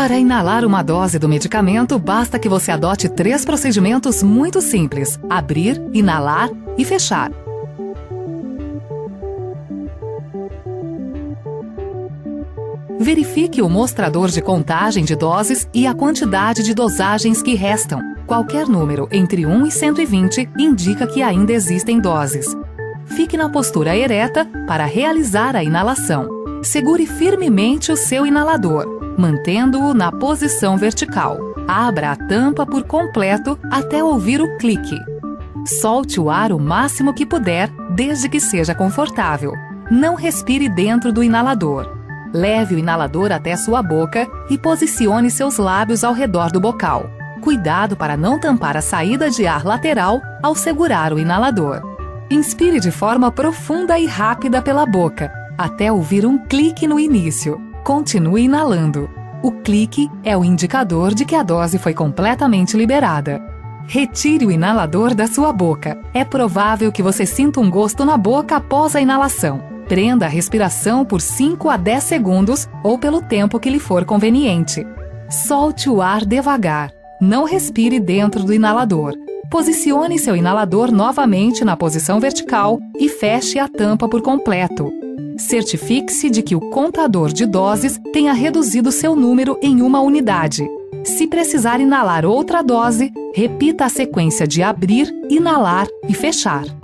Para inalar uma dose do medicamento, basta que você adote 3 procedimentos muito simples: abrir, inalar e fechar. Verifique o mostrador de contagem de doses e a quantidade de dosagens que restam. Qualquer número entre 1 e 120 indica que ainda existem doses. Fique na postura ereta para realizar a inalação. Segure firmemente o seu inalador, mantendo-o na posição vertical. Abra a tampa por completo até ouvir o clique. Solte o ar o máximo que puder, desde que seja confortável. Não respire dentro do inalador. Leve o inalador até sua boca e posicione seus lábios ao redor do bocal. Cuidado para não tampar a saída de ar lateral ao segurar o inalador. Inspire de forma profunda e rápida pela boca, até ouvir um clique no início. Continue inalando. O clique é o indicador de que a dose foi completamente liberada. Retire o inalador da sua boca. É provável que você sinta um gosto na boca após a inalação. Prenda a respiração por 5 a 10 segundos ou pelo tempo que lhe for conveniente. Solte o ar devagar. Não respire dentro do inalador. Posicione seu inalador novamente na posição vertical e feche a tampa por completo. Certifique-se de que o contador de doses tenha reduzido seu número em uma unidade. Se precisar inalar outra dose, repita a sequência de abrir, inalar e fechar.